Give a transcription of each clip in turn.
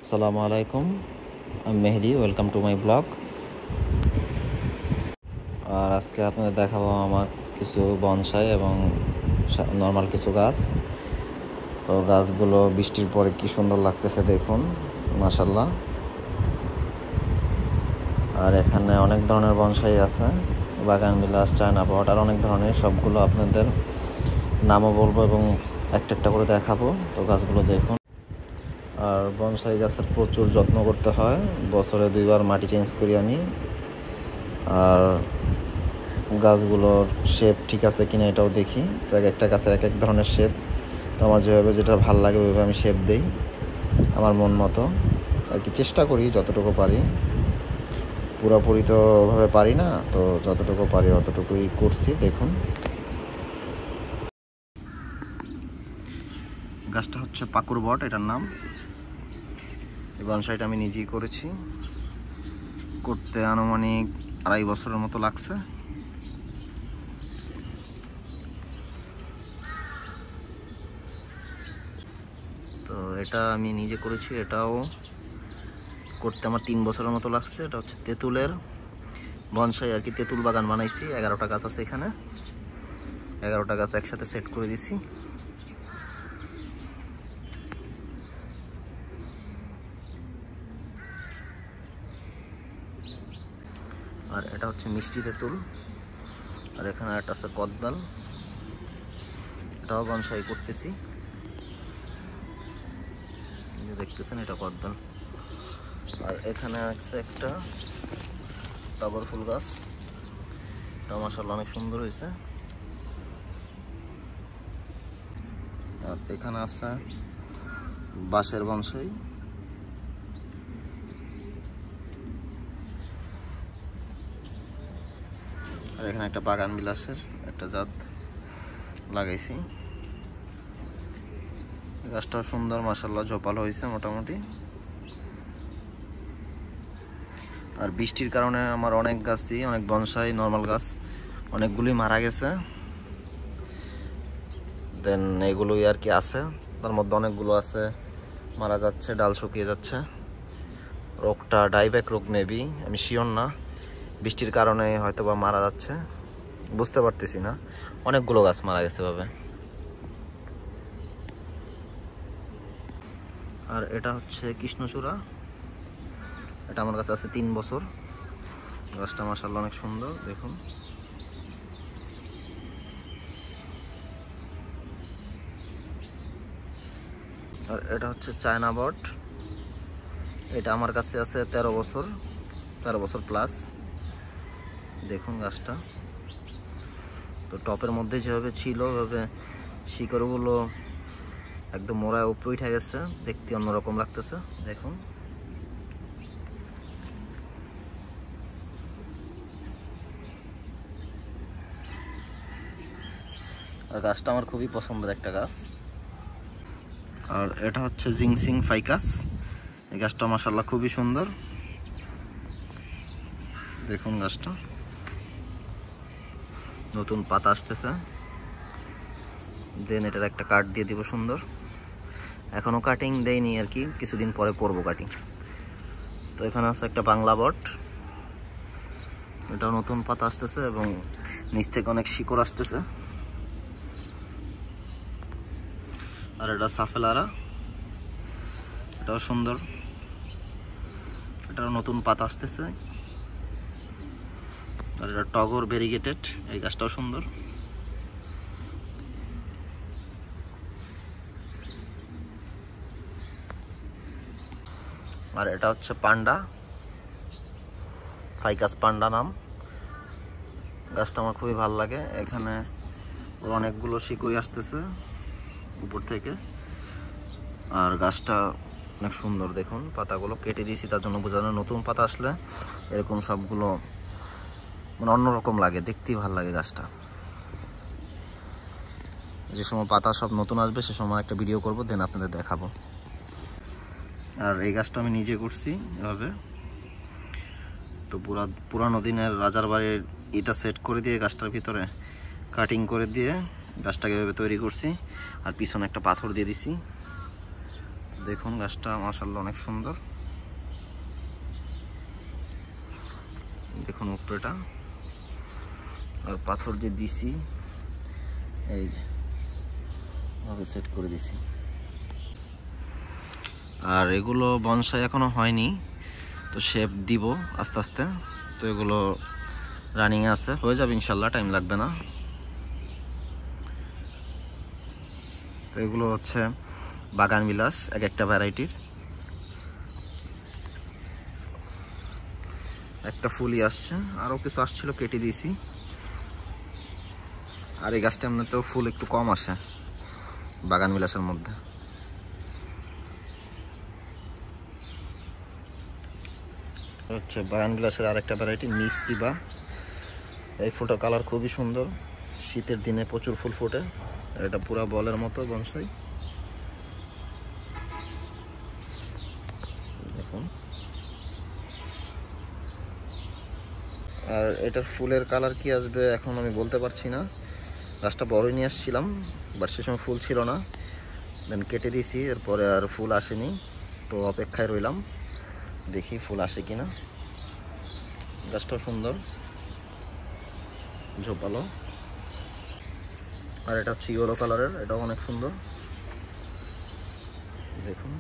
আসসালামু আলাইকুম, আমি Mehedi. Welcome to my blog. আর আজকে আপনাদের দেখাবো আমার কিছু বনসাই এবং নর্মাল কিছু গাছ। তো গাছগুলো বৃষ্টির পরে কি সুন্দর লাগতেছে দেখুন, মাশাল্লাহ। আর এখানে অনেক ধরনের বনসাই আছে, বাগান বিলাস, চায়না পট, আর অনেক ধরনের। সবগুলো আপনাদের নামও বলবো এবং একটা একটা করে দেখাবো। তো গাছগুলো দেখুন। আর বনসাই গাছের প্রচুর যত্ন করতে হয়, বছরে 2বার মাটি চেঞ্জ করি আমি। আর গাছগুলোর শেপ ঠিক আছে কিনা এটাও দেখি। তো এক একটা গাছে এক এক ধরনের শেপ। তো আমার যেটা ভালো লাগে ওইভাবে আমি শেপ দিই, আমার মন মতো আর কি। চেষ্টা করি যতটুকু পারি, পুরোপুরি তো ওভাবে পারি না, তো যতটুকু পারি অতটুকুই করছি। দেখুন, গাছটা হচ্ছে পাকুর বট, এটার নাম। এই বনসাইটা আমি নিজেই করেছি, করতে আনুমানিক 2.5 বছরের মতো লাগছে। তো এটা আমি নিজে করেছি, এটাও করতে আমার 3 বছরের মতো লাগছে। এটা হচ্ছে তেঁতুলের বনসাই আর কি, তেঁতুল বাগান বানাইছি। 11টা গাছ আছে এখানে, 11টা গাছ একসাথে সেট করে দিছি। আর এটা হচ্ছে মিষ্টি তেঁতুল। আর এখানে একটা আছে কদবেল, এটাও বনসাই করতেছি। দেখতেছেন, এটা কদবেল। আর এখানে আছে একটা টগর ফুল গাছ, এটা মাশাআল্লাহ অনেক সুন্দর হয়েছে। আর এখানে আছে বাঁশের বনসাই। আর এখানে একটা বাগান বিলাসের একটা জাত লাগাইছি। গাছটাও সুন্দর, মাশাআল্লাহ ঝোপালো হয়েছে মোটামুটি। আর বৃষ্টির কারণে আমার অনেক গাছই, অনেক বনসাই নর্মাল গাছ অনেকগুলি মারা গেছে। দেন এগুলোই আর কি আছে, তার মধ্যে অনেকগুলো আছে মারা যাচ্ছে, ডাল শুকিয়ে যাচ্ছে। রোগটা ডাইব্যাক রোগ মেবি, আমি শিওর না। বৃষ্টির কারণে হয়তো বা মারা যাচ্ছে, বুঝতে পারতেছি না। অনেকগুলো গাছ মারা গেছে ভাবে। আর এটা হচ্ছে কৃষ্ণচূড়া, এটা আমার কাছে আছে 3 বছর। গাছটা মাশাআল্লাহ অনেক সুন্দর, দেখুন। আর এটা হচ্ছে চায়না বট, এটা আমার কাছে আছে 13 বছর, 13 বছর প্লাস। দেখুন গাছটা, তো টপের মধ্যে যেভাবে ছিল ওভাবে শিকড়গুলো একদম মোড়ায় উপরে উঠে গেছে, দেখতে অন্যরকম লাগতেছে। দেখুন, আর গাছটা আমার খুবই পছন্দের একটা গাছ। আর এটা হচ্ছে জিংসিং ফাইকাস, এই গাছটা মাশাআল্লাহ খুবই সুন্দর। দেখুন গাছটা, নতুন পাতা আসতেছে। দেন এটার একটা কাট দিয়ে দিব সুন্দর। এখনো কাটিং দেয়নি আর কি, কিছুদিন পরে করবো কাটিং। তো এখানে আছে একটা বাংলা বট, এটাও নতুন পাতা আসতেছে এবং নিচ থেকে অনেক শিকড় আসতেছে। আর এটা সাফেলারা, এটাও সুন্দর, এটাও নতুন পাতা আসতেছে। আর এটা টগর ভেরিগেটেড, এই গাছটাও সুন্দর। আর এটা হচ্ছে পান্ডা, ফাইকাস পান্ডা নাম। গাছটা আমার খুবই ভালো লাগে, এখানে অনেকগুলো শিকড়ি আসতেছে উপর থেকে। আর গাছটা অনেক সুন্দর, দেখুন পাতাগুলো কেটে দিয়েছি তার জন্য বোঝানো, নতুন পাতা আসলে এরকম সবগুলো মানে অন্যরকম লাগে, দেখতেই ভালো লাগে গাছটা। যে সময় পাতা সব নতুন আসবে সে সময় একটা ভিডিও করব, দেন আপনাদের দেখাবো। আর এই গাছটা আমি নিজে করছি এভাবে। তো পুরানো দিনের রাজার বাড়ির ইটা সেট করে দিয়ে গাছটার ভিতরে কাটিং করে দিয়ে গাছটাকে এভাবে তৈরি করছি। আর পিছনে একটা পাথর দিয়ে দিছি, দেখুন গাছটা মাশাআল্লাহ অনেক সুন্দর। দেখুন উপরেটা, আর পাথর যে দিছি এই যে ভাবে সেট করে দিছি। আর এগুলো বনসাই এখনো হয়নি, তো শেপ দিব আস্তে আস্তে। তো এগুলো রানিং আছে, হয়ে যাবে ইনশাল্লাহ, টাইম লাগবে না। তো এগুলো হচ্ছে বাগান বিলাস, এক একটা ভ্যারাইটির। একটা ফুলই আসছে, আরও কিছু আসছিল কেটে দিয়েছি। আর এই গাছটা এমনিতেও ফুল একটু কম আসে বাগান বিলাসের মধ্যে। হচ্ছে বাগান বিলাসের আরেকটা ভ্যারাইটি মিস ইবা। এই ফুলটার কালার খুবই সুন্দর, শীতের দিনে প্রচুর ফুল ফোটে। এটা পুরা বলের মতো বনসাই। দেখুন, আর এটার ফুলের কালার কি আসবে এখন আমি বলতে পারছি না। গাছটা বড়ই নিয়ে আসছিলাম, বাট সে সময় ফুল ছিল না, দেন কেটে দিয়েছি। এরপরে আর ফুল আসেনি, তো অপেক্ষায় রইলাম, দেখি ফুল আসে কিনা। গাছটাও সুন্দর, ঝোপালো। আর এটা হচ্ছে ইয়েলো কালারের, এটাও অনেক সুন্দর। দেখুন,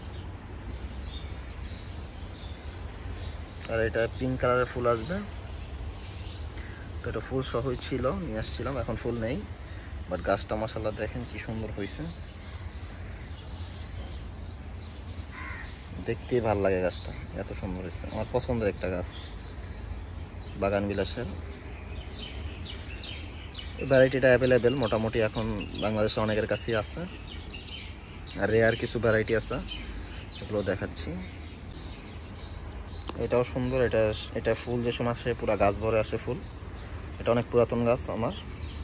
আর এটা পিঙ্ক কালারের ফুল আসবে। তো এটা ফুল সহই ছিল, নিয়ে আসছিলাম, এখন ফুল নেই। বাট গাছটা মাশাআল্লাহ দেখেন কি সুন্দর হয়েছে, দেখতেই ভাল লাগে গাছটা, এত সুন্দর হয়েছে। আমার পছন্দের একটা গাছ বাগান বিলাসের। ভ্যারাইটিটা অ্যাভেলেবেল মোটামুটি এখন বাংলাদেশে অনেকের কাছেই আছে। আর রেয়ার কিছু ভ্যারাইটি আছে, সেগুলো দেখাচ্ছি। এটাও সুন্দর, এটা ফুল যে সময় আসে পুরা গাছ ভরে আসে ফুল। এটা অনেক পুরাতন গাছ আমার।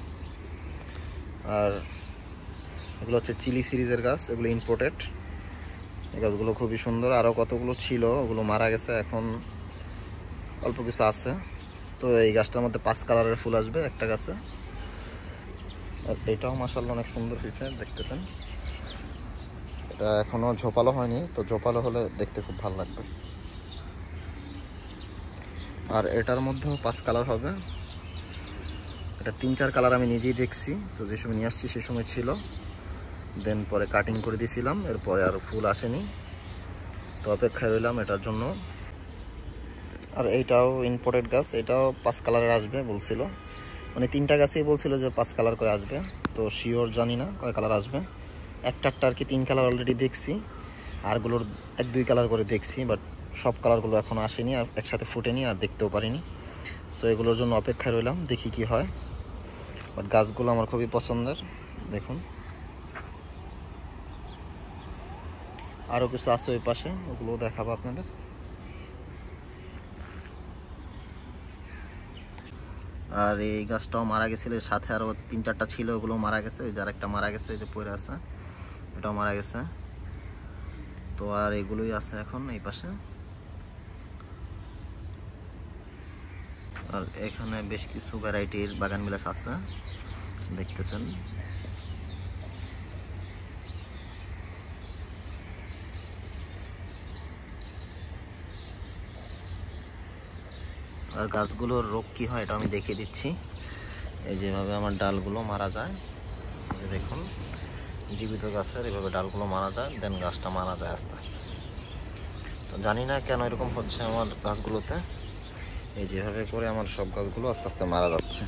আর এগুলো হচ্ছে চিলি সিরিজের গাছ, এগুলো ইম্পোর্টেড। এই গাছগুলো খুবই সুন্দর। আরও কতগুলো ছিল, ওগুলো মারা গেছে, এখন অল্প কিছু আছে। তো এই গাছটার মধ্যে 5 কালারের ফুল আসবে একটা গাছে। আর এটাও মাশাআল্লাহ অনেক সুন্দর হয়েছে, দেখতেছেন। এটা এখনো ঝোপালো হয়নি, তো ঝোপালো হলে দেখতে খুব ভালো লাগবে। আর এটার মধ্যেও 5 কালার হবে। এটা 3-4 কালার আমি নিজেই দেখছি, তো যে সময় নিয়ে আসছি সে সময় ছিল, দেন পরে কাটিং করে দিয়েছিলাম। এরপরে আর ফুল আসেনি, তো অপেক্ষায় রইলাম এটার জন্য। আর এইটাও ইম্পোর্টেড গাছ, এটাও 5 কালারের আসবে বলছিল, মানে 3টা গাছেই বলছিল যে 5 কালার করে আসবে। তো শিওর জানি না কয় কালার আসবে। একটা আর কি 3 কালার অলরেডি দেখছি, আরগুলোর 1-2 কালার করে দেখছি, বাট সব কালারগুলো এখনও আসেনি, আর একসাথে ফুটেনি, আর দেখতেও পারিনি। সো এগুলোর জন্য অপেক্ষায় রইলাম, দেখি কি হয়। বাট গাছগুলো আমার খুবই পছন্দের। দেখুন, আরও কিছু আছে ওই পাশে, ওগুলো দেখাবো আপনাদের। আর এই গাছটাও মারা গেছিল, সাথে আরও 3-4টা ছিল, ওগুলো মারা গেছে। ওই যার একটা মারা গেছে, এই যে পড়ে আছে, এটাও মারা গেছে। তো আর এগুলোই আছে এখন এই পাশে। আর এখানে বেশ কিছু ভ্যারাইটির বাগান বিলাস আছে, দেখতেছেন। আর গাছগুলোর রোগ কি হয় এটা আমি দেখিয়ে দিচ্ছি। এই যেভাবে আমার ডালগুলো মারা যায়, দেখুন, জীবিত গাছের এভাবে ডালগুলো মারা যায়, দেন গাছটা মারা যায় আস্তে আস্তে। তো জানি না কেন এরকম হচ্ছে আমার গাছগুলোতে। এই যেভাবে করে আমার সব গাছগুলো আস্তে আস্তে মারা যাচ্ছে।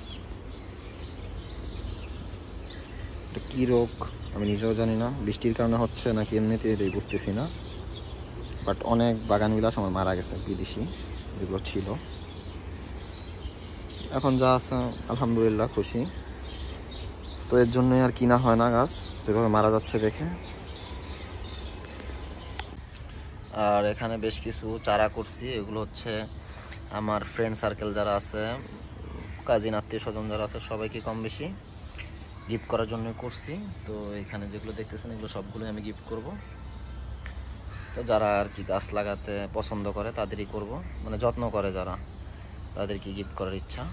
এটা কী রোগ আমি নিজেও জানি না, বৃষ্টির কারণে হচ্ছে নাকি এমনিতে এটাই বুঝতেছি না। বাট অনেক বাগান বিলাস আমার মারা গেছে, বিদেশি যেগুলো ছিল। এখন যা আছে আলহামদুলিল্লাহ খুশি। তো এর জন্যই আর কিনা হয় না গাছ, যেভাবে মারা যাচ্ছে দেখে। আর এখানে বেশ কিছু চারা করছি, এগুলো হচ্ছে আমার ফ্রেন্ড সার্কেল যারা আছে, কাজিন আত্মীয় স্বজন যারা আছে, সবাইকে কম বেশি গিফট করার জন্য করছি। তো এখানে যেগুলো দেখতেছেন এগুলো সবগুলোই আমি গিফট করব। তো যারা আর কি গাছ লাগাতে পছন্দ করে তাদেরই করব, মানে যত্ন করে যারা, তাদেরকে গিফট করার ইচ্ছা।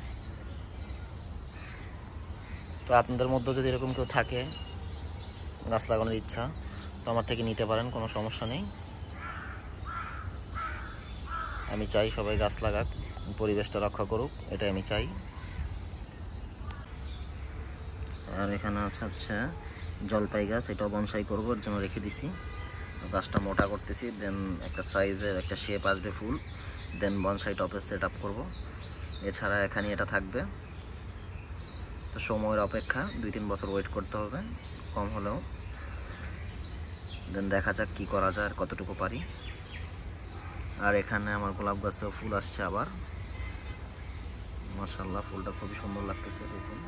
তো আপনাদের মধ্যে যদি এরকম কেউ থাকে গাছ লাগানোর ইচ্ছা, তো আমার থেকে নিতে পারেন, কোনো সমস্যা নেই। আমি চাই সবাই গাছ লাগাক, পরিবেশটা রক্ষা করুক, এটাই আমি চাই। আর এখানে হচ্ছে জলপাই গাছ, এটাও বনসাই করবো, এর জন্য রেখে দিছি। গাছটা মোটা করতেছি, দেন একটা সাইজের একটা শেপ আসবে ফুল, দেন বনসাই টপে সেট আপ করবো। এছাড়া এখানে এটা থাকবে, তো সময়ের অপেক্ষা, 2-3 বছর ওয়েট করতে হবে কম হলেও। দেন দেখা যাক কী করা যায় আর কতটুকু পারি। আর এখানে আমার গোলাপ গাছেও ফুল আসছে আবার, মাশাআল্লাহ ফুলটা খুবই সুন্দর লাগতেছে দেখুন।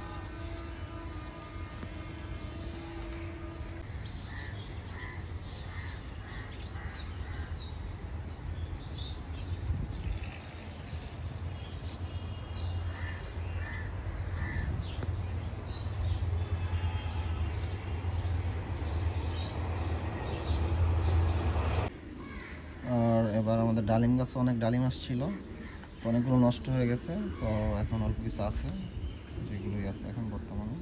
আর এবার আমাদের ডালিম গাছে অনেক ডালিম আসছিল, তো অনেকগুলো নষ্ট হয়ে গেছে, তো এখন অল্প কিছু আছে, যেগুলোই আছে এখন বর্তমানে।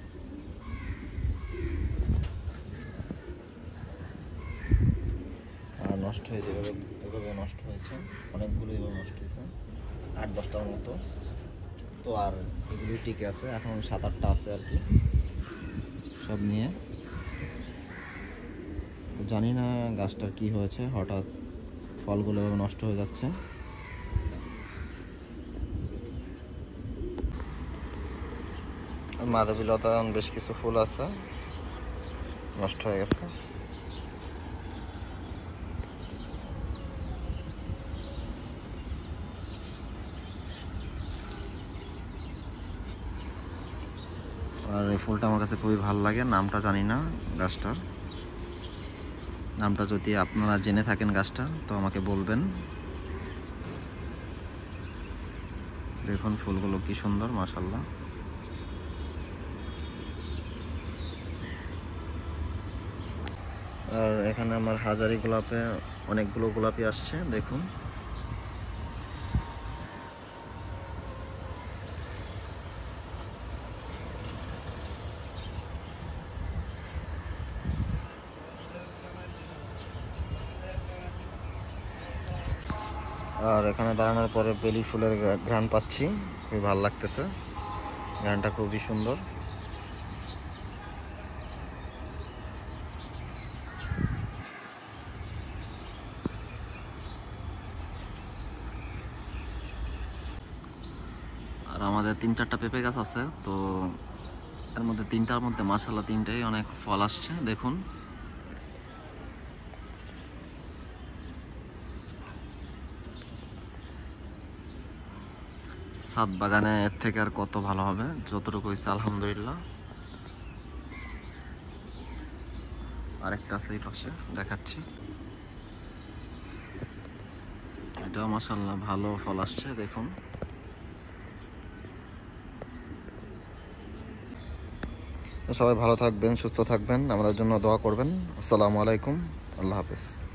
আর নষ্ট হয়ে যাবে, এভাবে নষ্ট হয়েছে অনেকগুলো, এভাবে নষ্ট হয়েছে 8-10টার মতো। তো আর এগুলো টিকে আছে, এখন 7-8টা আছে আর কি, সব নিয়ে। জানি না গাছটার কি হয়েছে, হঠাৎ ফলগুলো নষ্ট হয়ে যাচ্ছে। মাধবীলতা বেশ কিছু ফুল আছে, নষ্ট হয়ে গেছে। আর এই ফুলটা আমার কাছে খুবই ভালো লাগে, নামটা জানি না গাছটার নামটা, যদি আপনারা জেনে থাকেন গাছটা তো আমাকে বলবেন। দেখুন ফুলগুলো কি সুন্দর, মাশাআল্লাহ। আর এখানে আমার হাজারি গোলাপে অনেকগুলো গোলাপি আসছে দেখুন। আর এখানে দাঁড়ানোর পরে বেলি ফুলের ঘ্রাণ পাচ্ছি, খুবই ভালো লাগতেছে, ঘ্রাণটা খুবই সুন্দর। আর আমাদের 3-4টা পেঁপে গাছ আছে, তো এর মধ্যে 3টার মধ্যে মাশাআল্লাহ 3টাই অনেক ফল আসছে দেখুন। ছাদ বাগানে এর থেকে আর কত ভালো হবে, যতটুকু হয়েছে আলহামদুলিল্লাহ। আরেকটা আছে এই পাশে, দেখাচ্ছি, এটাও মাশাআল্লাহ ভালো ফল আসছে দেখুন। সবাই ভালো থাকবেন, সুস্থ থাকবেন, আমাদের জন্য দোয়া করবেন। আসসালামু আলাইকুম, আল্লাহ হাফেজ।